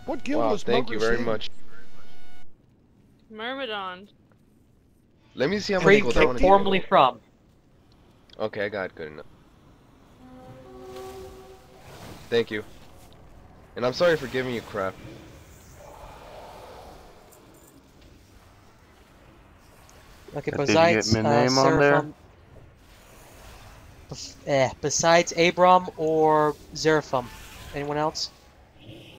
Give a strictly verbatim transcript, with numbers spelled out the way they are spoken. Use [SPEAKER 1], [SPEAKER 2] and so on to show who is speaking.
[SPEAKER 1] What guild
[SPEAKER 2] Wow,
[SPEAKER 1] was
[SPEAKER 2] thank you very
[SPEAKER 1] in?
[SPEAKER 2] much.
[SPEAKER 3] Myrmidon.
[SPEAKER 2] Let me see how
[SPEAKER 4] Pre
[SPEAKER 2] much gold I want to
[SPEAKER 4] formerly
[SPEAKER 2] get.
[SPEAKER 4] from.
[SPEAKER 2] Okay, I got it good enough. Thank you. And I'm sorry for giving you crap.
[SPEAKER 4] Okay,
[SPEAKER 5] Did you
[SPEAKER 4] besides
[SPEAKER 5] get my
[SPEAKER 4] uh,
[SPEAKER 5] name on there?
[SPEAKER 4] Seraphim, bef- eh, besides Abram or Zeraphim, anyone else?